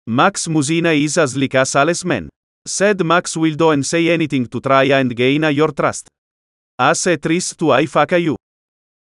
Max Musina is as like a salesman. Said Max will do and say anything to try and gain your trust. As a tries to I fuck you.